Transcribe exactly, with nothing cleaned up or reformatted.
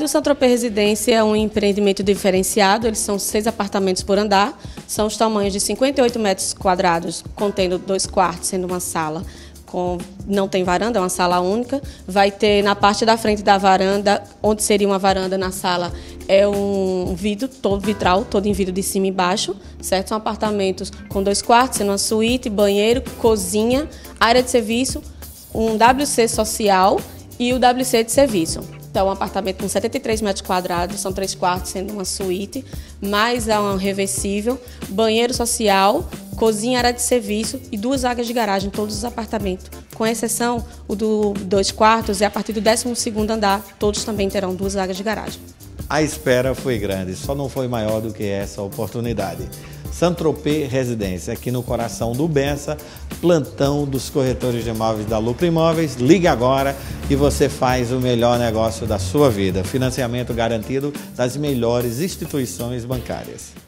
o Saint-Tropez Residência é um empreendimento diferenciado, eles são seis apartamentos por andar, são os tamanhos de cinquenta e oito metros quadrados, contendo dois quartos, sendo uma sala, com, não tem varanda, é uma sala única. Vai ter na parte da frente da varanda, onde seria uma varanda na sala, é um vidro, todo vitral, todo em vidro de cima e baixo, certo? São apartamentos com dois quartos, sendo uma suíte, banheiro, cozinha, área de serviço, um W C social e o W C de serviço. Então, um apartamento com setenta e três metros quadrados, são três quartos, sendo uma suíte, mais um reversível, banheiro social, cozinha, área de serviço e duas vagas de garagem em todos os apartamentos. Com exceção, o do dois quartos é a partir do décimo segundo andar, todos também terão duas vagas de garagem. A espera foi grande, só não foi maior do que essa oportunidade. Saint-Tropez Residência, aqui no coração do Bessa, plantão dos corretores de imóveis da Lucro Imóveis. Ligue agora e você faz o melhor negócio da sua vida. Financiamento garantido das melhores instituições bancárias.